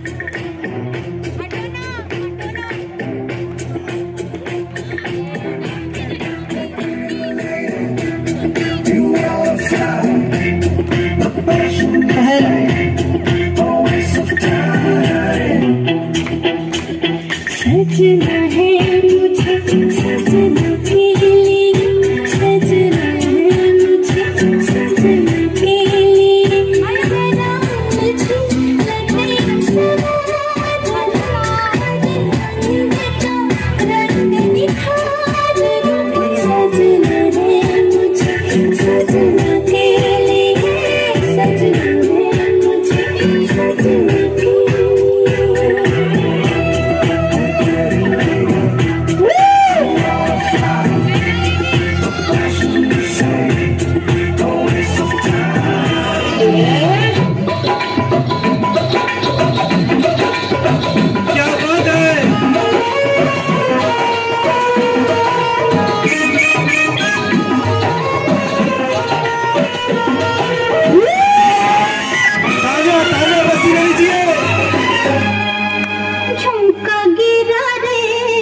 सजना है मुझे सजना के लिए, सजना है मुझे सजना के लिए, सजना मुझे लगे सदा रंग निखार, सजना है मुझे सजना के लिए, सजना है मुझे सजना के लिए। झुमका गिरा रे,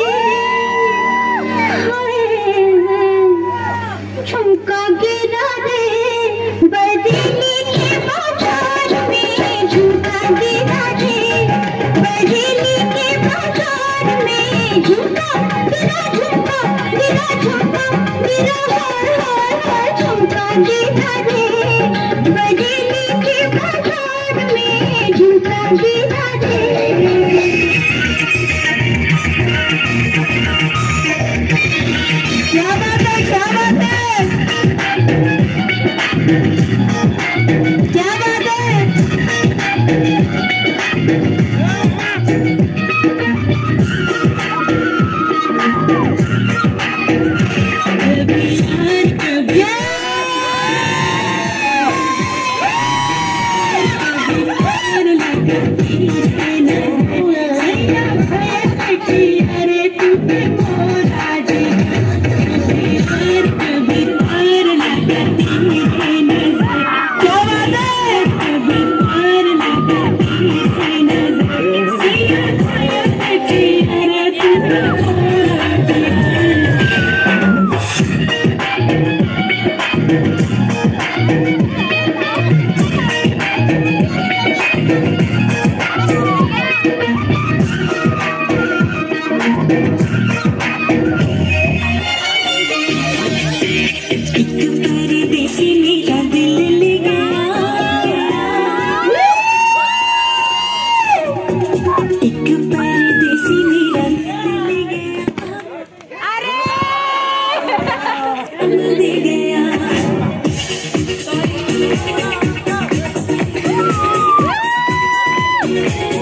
झुमका गिरा रे, बरेली के बाजार में झुमका गिरा रे, बरेली के बाजार में झुमका गिरा, झुमका गिरा, झुमका गिरा, हाय हाय हाय, झुमका गिरा रे, बरेली के बाजार में झुमका गिरा रे। क्या बात है, क्या बात है, क्या बात है। Yeah.